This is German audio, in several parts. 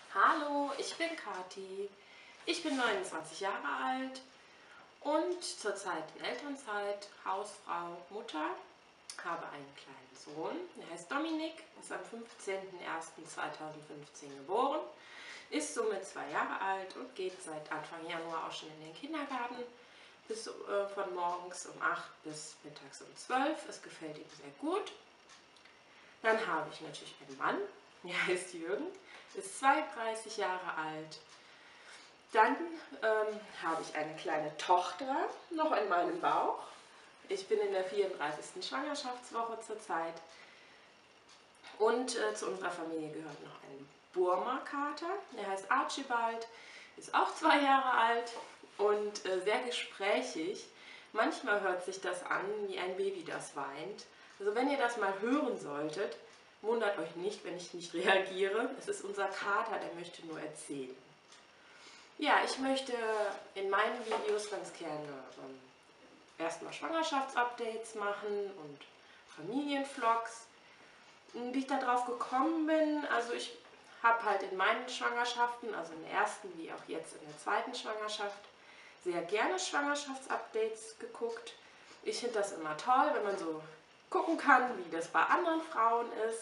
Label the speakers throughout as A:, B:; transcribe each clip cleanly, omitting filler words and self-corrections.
A: Hallo, ich bin Kathi. Ich bin 29 Jahre alt und zurzeit in Elternzeit, Hausfrau, Mutter, habe einen kleinen Sohn. Er heißt Dominik, ist am 15.01.2015 geboren, ist somit 2 Jahre alt und geht seit Anfang Januar auch schon in den Kindergarten, von morgens um 8 bis mittags um 12. Es gefällt ihm sehr gut. Dann habe ich natürlich einen Mann, der heißt Jürgen, ist 32 Jahre alt. Dann habe ich eine kleine Tochter noch in meinem Bauch. Ich bin in der 34. Schwangerschaftswoche zurzeit. Und zu unserer Familie gehört noch ein Burma-Kater. Der heißt Archibald, ist auch 2 Jahre alt und sehr gesprächig. Manchmal hört sich das an wie ein Baby, das weint. Also wenn ihr das mal hören solltet, wundert euch nicht, wenn ich nicht reagiere. Es ist unser Kater, der möchte nur erzählen. Ja, ich möchte in meinen Videos ganz gerne erstmal Schwangerschaftsupdates machen und Familienvlogs. Wie ich darauf gekommen bin, also ich habe halt in meinen Schwangerschaften, also in der ersten wie auch jetzt in der zweiten Schwangerschaft, sehr gerne Schwangerschaftsupdates geguckt. Ich finde das immer toll, wenn man so gucken kann, wie das bei anderen Frauen ist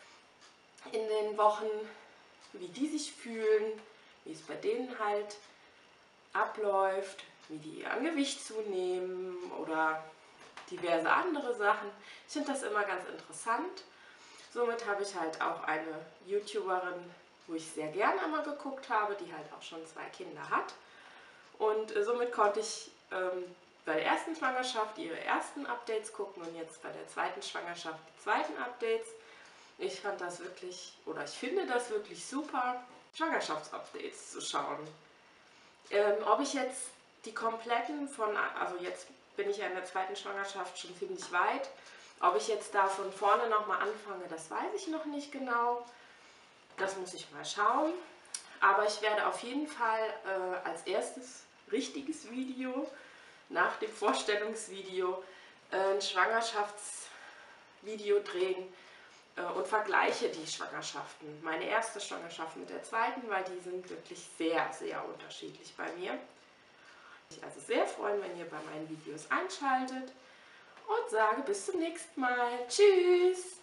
A: in den Wochen, wie die sich fühlen, wie es bei denen halt abläuft, wie die an Gewicht zunehmen oder diverse andere Sachen. Ich finde das immer ganz interessant. Somit habe ich halt auch eine YouTuberin, wo ich sehr gerne einmal geguckt habe, die halt auch schon 2 Kinder hat. Und somit konnte ich bei der ersten Schwangerschaft ihre ersten Updates gucken und jetzt bei der zweiten Schwangerschaft die zweiten Updates. Ich fand das wirklich, oder ich finde das wirklich super, Schwangerschaftsupdates zu schauen. Ob ich jetzt die kompletten also jetzt bin ich ja in der zweiten Schwangerschaft schon ziemlich weit, ob ich jetzt da von vorne nochmal anfange, das weiß ich noch nicht genau. Das muss ich mal schauen. Aber ich werde auf jeden Fall als erstes richtiges Video nach dem Vorstellungsvideo ein Schwangerschaftsvideo drehen und vergleiche die Schwangerschaften. Meine erste Schwangerschaft mit der zweiten, weil die sind wirklich sehr, sehr unterschiedlich bei mir. Ich würde mich also sehr freuen, wenn ihr bei meinen Videos einschaltet und sage bis zum nächsten Mal. Tschüss!